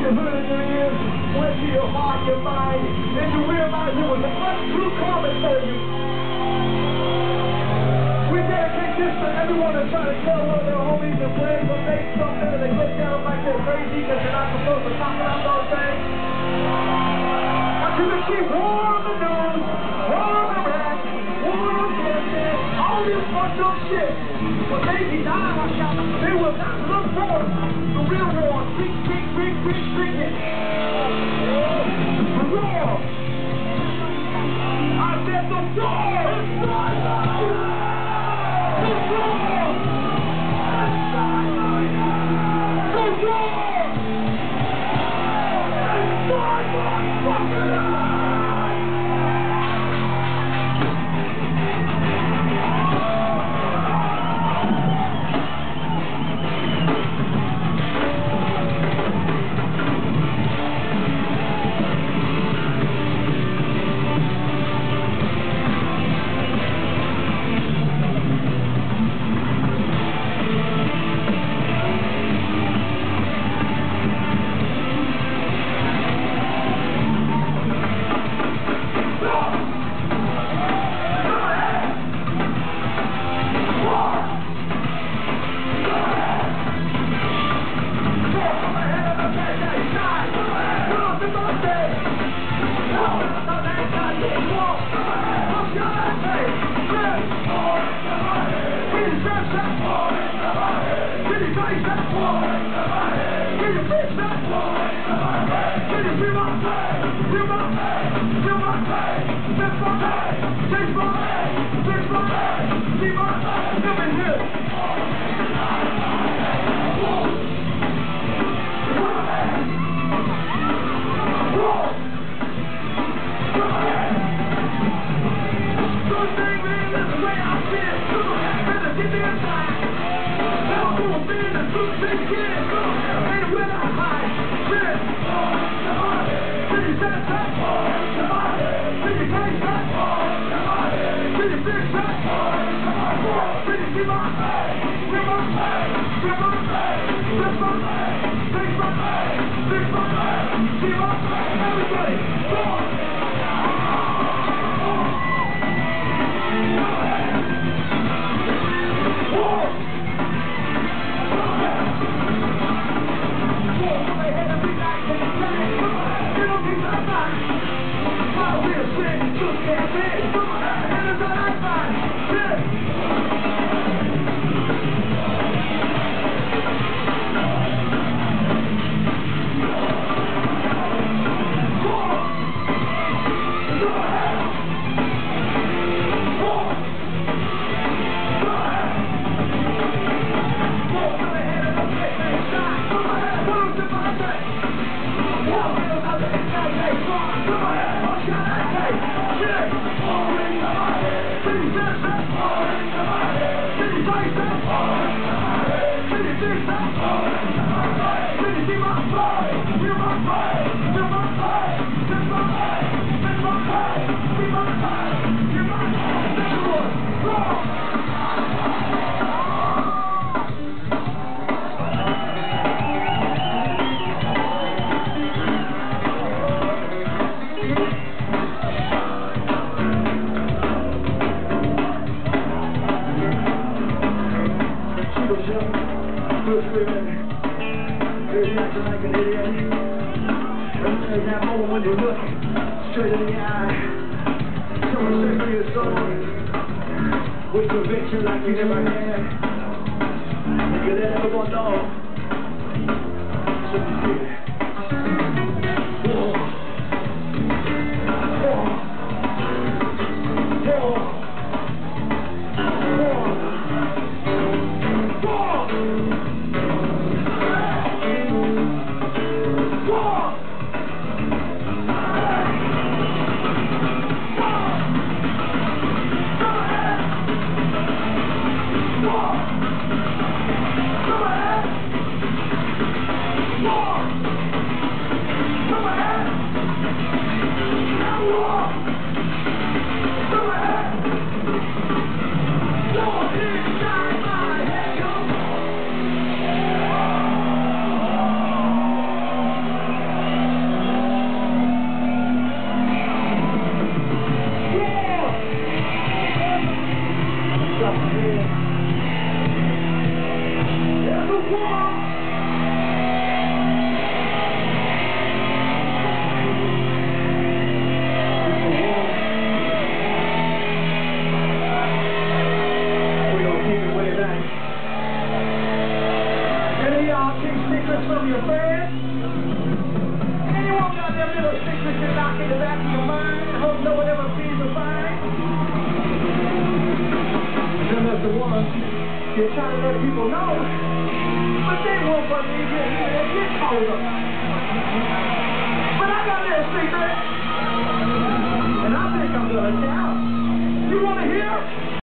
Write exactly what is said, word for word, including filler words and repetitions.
your hood in your ears, went to your heart, your mind, and you realize it was the untrue karma for you. We dedicate this to everyone that's trying to tell one of their homies and friends or make something and they look at them like they're crazy because they're not supposed to talk about those things. I can keep war on the news, war on the rap, war on business, all this fucked up shit. But baby, nah, they will not look for the real war. Drink, drink, drink, drink, drink it. The war. I said the war. It's war. It's war. The war. It's war. Fucking life. With conviction like you never had. You let everyone know. So you did. War. War. War. War. War. War. Go ahead! From your friends? Anyone got them little secrets that knock in the back of your mind? Hope no one ever sees or finds? Them are the ones you're trying to let people know, but they won't believe you even if you told them. But I got a little secret, and I think I'm gonna tell. You wanna hear?